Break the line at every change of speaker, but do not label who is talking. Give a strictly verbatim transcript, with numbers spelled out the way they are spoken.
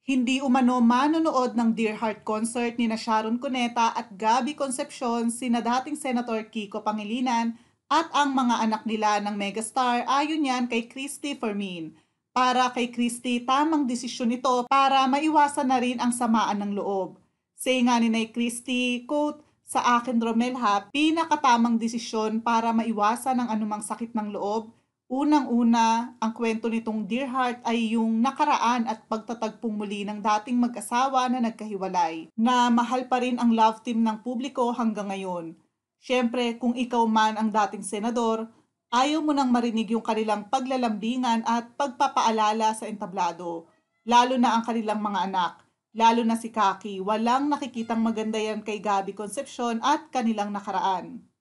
Hindi umano manonood ng Dear Heart concert ni na Sharon Cuneta at Gabby Concepcion, sina dating Senator Kiko Pangilinan at ang mga anak nila ng megastar ayon yan kay Christy Fermin. Para kay Christy, tamang desisyon ito para maiwasan na rin ang samaan ng loob. Say nga ni Nay Christy, quote, "Sa akin Romelha, pinakatamang desisyon para maiwasan ang anumang sakit ng loob. Unang-una, ang kwento nitong Dear Heart ay yung nakaraan at pagtatagpong muli ng dating mag-asawa na nagkahiwalay, na mahal pa rin ang love team ng publiko hanggang ngayon. Siyempre, kung ikaw man ang dating senador, ayaw mo nang marinig yung kanilang paglalambingan at pagpapaalala sa entablado, lalo na ang kanilang mga anak, lalo na si Kaki. Walang nakikitang maganda yan kay Gabby Concepcion at kanilang nakaraan."